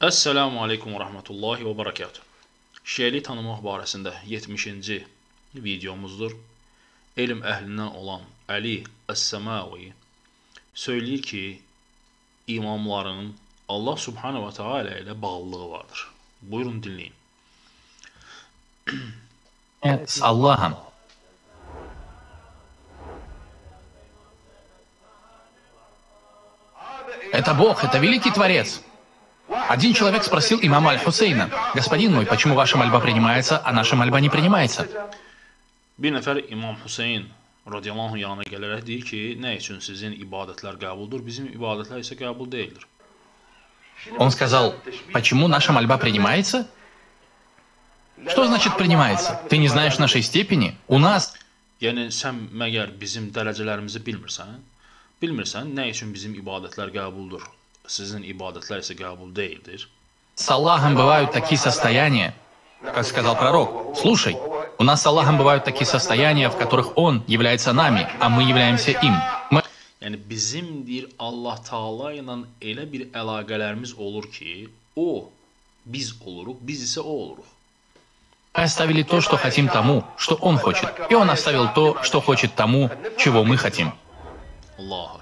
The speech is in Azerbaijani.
Əssəlamu aleykum və rəhmətullahi və barakatuh. Şiəliyi tanımaq barəsində 70-ci videomuzdur. Elm əhlindən olan Əli Əs-Səmavi söyləyir ki, imamların Allah Subhanahu və Teala ilə bağlılığı vardır. Buyurun dinləyin. С Аллахом. Это Бог, это великий Творец. Один человек спросил имама Аль-Хусейна: «Господин мой, почему ваша мольба принимается, а наша мольба не принимается?» Bir nəfər İmam Hüseyn radiyallahu anh yanına gələrək deyir ki, nə üçün sizin ibadətlər qəbuldur, bizim ibadətlər isə qəbul deyildir. Он сказал: «Почему наша мольба принимается?» Что значит принимается? Ты не знаешь нашей степени? У нас... Yəni, sən məgər bizim dərəcələrimizi bilmirsən? Bilmirsən, nə üçün bizim ibadətlər qəbuldur, sizin ibadətlər isə qəbul deyildir? С Аллахом бывают такие состояния, как сказал пророк. Слушай, у нас с Аллахом бывают такие состояния, в которых Он является нами, а мы являемся им. Yəni, bizim deyir, Allah Taala ilə elə bir əlaqələrimiz olur ki, O, biz oluruq, biz isə O oluruq. Мы оставили то, что хотим тому, что Он хочет, и Он оставил то, что хочет тому, чего мы хотим. Allah